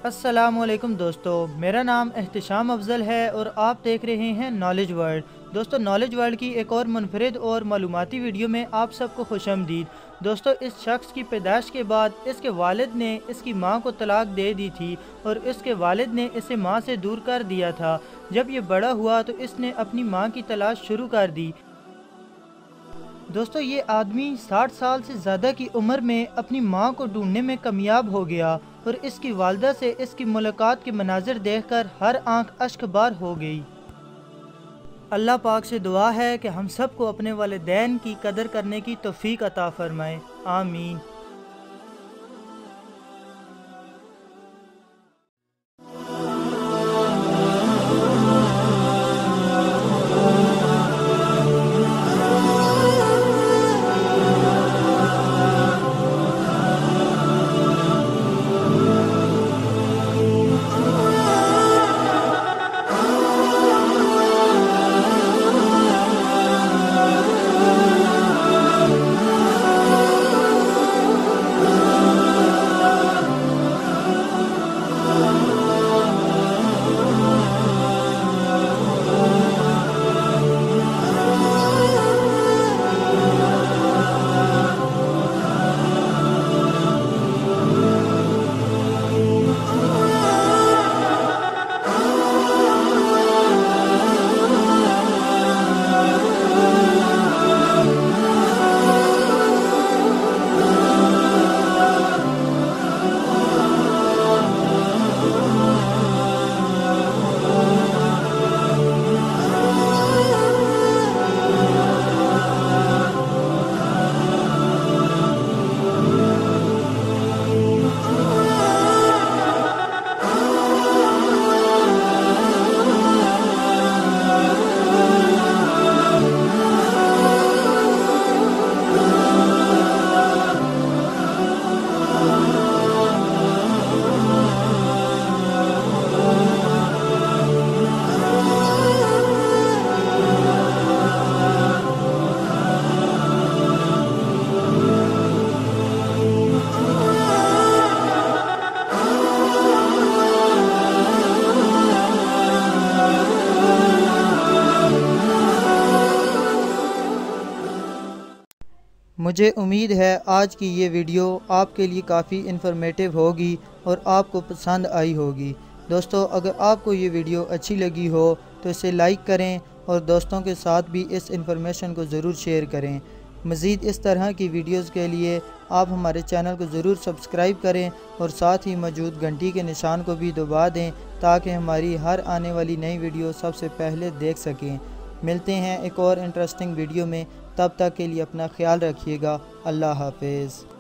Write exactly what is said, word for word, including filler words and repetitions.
अस्सलामुअलैकुम दोस्तों, मेरा नाम एहतिशाम अफजल है और आप देख रहे हैं नॉलेज वर्ल्ड। दोस्तों, नॉलेज वर्ल्ड की एक और मुनफरिद और मालूमाती वीडियो में आप सबको खुशामदीद। दोस्तों, इस शख्स की पैदाइश के बाद इसके वालिद ने इसकी मां को तलाक दे दी थी और इसके वालिद ने इसे मां से दूर कर दिया था। जब ये बड़ा हुआ तो इसने अपनी मां की तलाश शुरू कर दी। दोस्तों, ये आदमी साठ साल से ज़्यादा की उम्र में अपनी मां को ढूंढने में कामयाब हो गया और इसकी वालदा से इसकी मुलाकात के मनाजिर देखकर हर आंख अश्कबार हो गई। अल्लाह पाक से दुआ है कि हम सबको अपने वालिदैन की कदर करने की तौफीक अता फरमाए। आमीन। मुझे उम्मीद है आज की ये वीडियो आपके लिए काफ़ी इन्फॉर्मेटिव होगी और आपको पसंद आई होगी। दोस्तों, अगर आपको ये वीडियो अच्छी लगी हो तो इसे लाइक करें और दोस्तों के साथ भी इस इन्फॉर्मेशन को ज़रूर शेयर करें। मज़ीद इस तरह की वीडियोस के लिए आप हमारे चैनल को ज़रूर सब्सक्राइब करें और साथ ही मौजूद घंटी के निशान को भी दबा दें ताकि हमारी हर आने वाली नई वीडियो सबसे पहले देख सकें। मिलते हैं एक और इंटरेस्टिंग वीडियो में, तब तक के लिए अपना ख्याल रखिएगा। अल्लाह हाफिज़।